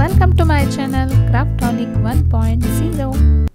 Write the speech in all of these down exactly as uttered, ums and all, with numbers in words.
Welcome to my channel Craftonic one point zero.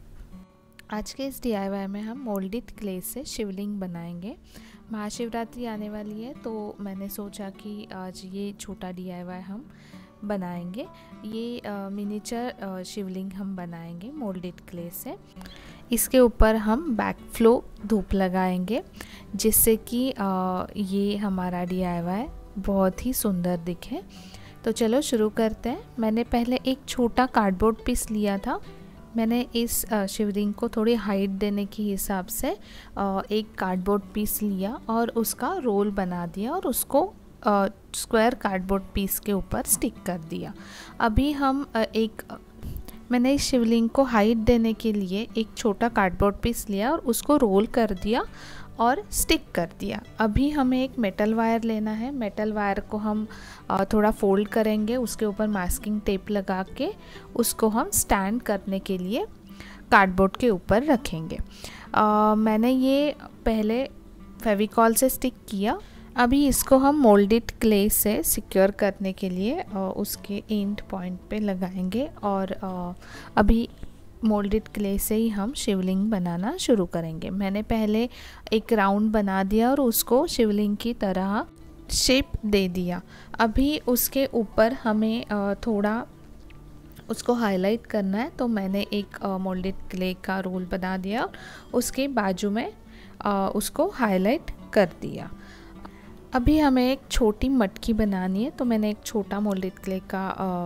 आज के इस डीआईवाई में हम मोल्डेड क्ले से शिवलिंग बनाएंगे। महाशिवरात्रि आने वाली है तो मैंने सोचा कि आज ये छोटा डीआईवाई हम बनाएंगे। ये मिनीचर शिवलिंग हम बनाएंगे मोल्डेड क्ले से। इसके ऊपर हम बैकफ्लो धूप लगाएंगे जिससे कि ये हमारा डीआईवाई बहुत ही सुंदर दिखे। तो चलो शुरू करते हैं। मैंने पहले एक छोटा कार्डबोर्ड पीस लिया था। मैंने इस शिवलिंग को थोड़ी हाइट देने के हिसाब से एक कार्डबोर्ड पीस लिया और उसका रोल बना दिया और उसको स्क्वायर कार्डबोर्ड पीस के ऊपर स्टिक कर दिया। अभी हम एक मैंने इस शिवलिंग को हाइट देने के लिए एक छोटा कार्डबोर्ड पीस लिया और उसको रोल कर दिया और स्टिक कर दिया। अभी हमें एक मेटल वायर लेना है। मेटल वायर को हम थोड़ा फोल्ड करेंगे, उसके ऊपर मास्किंग टेप लगा के उसको हम स्टैंड करने के लिए कार्डबोर्ड के ऊपर रखेंगे। आ, मैंने ये पहले फेविकॉल से स्टिक किया। अभी इसको हम मोल्डेड क्ले से सिक्योर करने के लिए आ, उसके एंड पॉइंट पे लगाएंगे और आ, अभी मोल्डेड क्ले से ही हम शिवलिंग बनाना शुरू करेंगे। मैंने पहले एक राउंड बना दिया और उसको शिवलिंग की तरह शेप दे दिया। अभी उसके ऊपर हमें थोड़ा उसको हाईलाइट करना है तो मैंने एक मोल्डेड क्ले का रोल बना दिया, उसके बाजू में उसको हाईलाइट कर दिया। अभी हमें एक छोटी मटकी बनानी है तो मैंने एक छोटा मोल्डेड क्ले का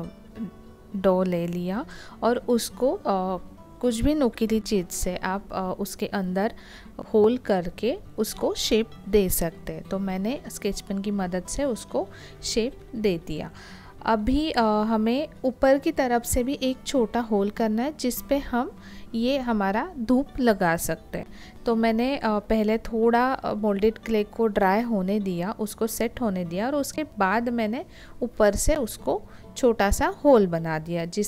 डो ले लिया और उसको आ, कुछ भी नुकीली चीज़ से आप आ, उसके अंदर होल करके उसको शेप दे सकते हैं। तो मैंने स्केच पेन की मदद से उसको शेप दे दिया। अभी आ, हमें ऊपर की तरफ से भी एक छोटा होल करना है जिस पे हम ये हमारा धूप लगा सकते हैं। तो मैंने आ, पहले थोड़ा मोल्डेड क्ले को ड्राई होने दिया, उसको सेट होने दिया और उसके बाद मैंने ऊपर से उसको छोटा सा होल बना दिया जिस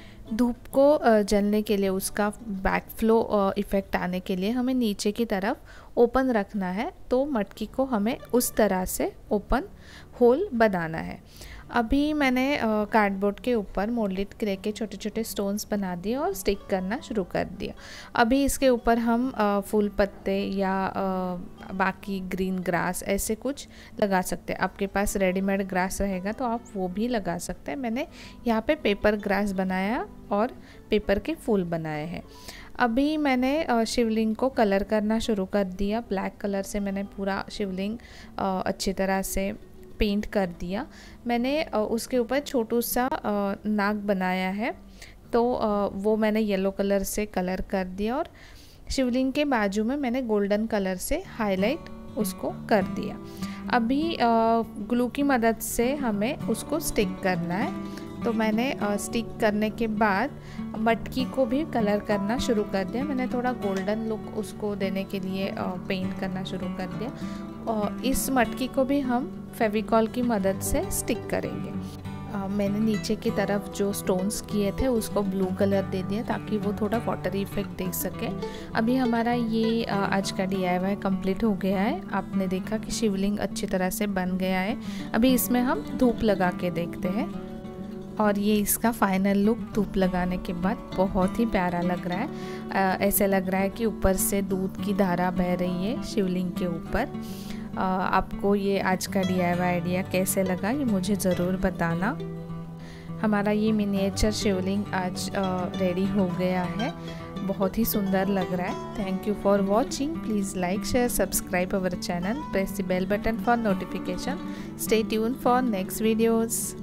धूप को जलने के लिए, उसका बैकफ्लो इफ़ेक्ट आने के लिए हमें नीचे की तरफ ओपन रखना है। तो मटकी को हमें उस तरह से ओपन होल बनाना है। अभी मैंने कार्डबोर्ड के ऊपर मोल्डेड क्ले के छोटे छोटे स्टोन्स बना दिए और स्टिक करना शुरू कर दिया। अभी इसके ऊपर हम आ, फूल पत्ते या आ, बाकी ग्रीन ग्रास ऐसे कुछ लगा सकते हैं। आपके पास रेडीमेड ग्रास रहेगा तो आप वो भी लगा सकते हैं। मैंने यहाँ पे पेपर ग्रास बनाया और पेपर के फूल बनाए हैं। अभी मैंने शिवलिंग को कलर करना शुरू कर दिया। ब्लैक कलर से मैंने पूरा शिवलिंग अच्छी तरह से पेंट कर दिया। मैंने उसके ऊपर छोटू सा नाग बनाया है तो वो मैंने येलो कलर से कलर कर दिया और शिवलिंग के बाजू में मैंने गोल्डन कलर से हाईलाइट उसको कर दिया। अभी ग्लू की मदद से हमें उसको स्टिक करना है। तो मैंने स्टिक करने के बाद मटकी को भी कलर करना शुरू कर दिया। मैंने थोड़ा गोल्डन लुक उसको देने के लिए पेंट करना शुरू कर दिया और इस मटकी को भी हम फेविकॉल की मदद से स्टिक करेंगे। आ, मैंने नीचे की तरफ जो स्टोन्स किए थे उसको ब्लू कलर दे दिया ताकि वो थोड़ा वाटरी इफेक्ट दे सके। अभी हमारा ये आ, आज का डीआईवाई कंप्लीट हो गया है। आपने देखा कि शिवलिंग अच्छी तरह से बन गया है। अभी इसमें हम धूप लगा के देखते हैं और ये इसका फाइनल लुक धूप लगाने के बाद बहुत ही प्यारा लग रहा है। आ, ऐसे लग रहा है कि ऊपर से दूध की धारा बह रही है शिवलिंग के ऊपर। आपको ये आज का डीआईवाई आइडिया कैसे लगा ये मुझे ज़रूर बताना। हमारा ये मिनिएचर शिवलिंग आज रेडी हो गया है। बहुत ही सुंदर लग रहा है। Thank you for watching. Please like share subscribe our channel, press the bell button for notification, stay tune for next videos.